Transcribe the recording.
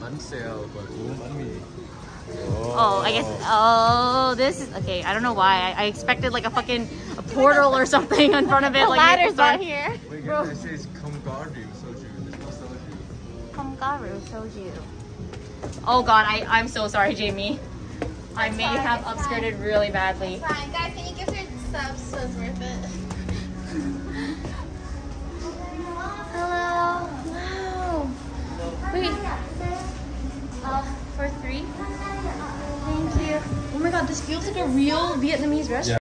Oh, I guess. Oh, this is okay. I don't know why. I expected like a fucking portal or something in front of it. The like ladder's out here. Wait, guys, it says Kamgaru Soju. There's no soju. Kamgaru Soju. Oh god, I'm so sorry, Jamie. I may have upskirted really badly. Fine, guys, can you give her subs so it's worth it? Hello. Wow. Wait. For 3? Thank you. Oh my god, this feels like a real Vietnamese restaurant.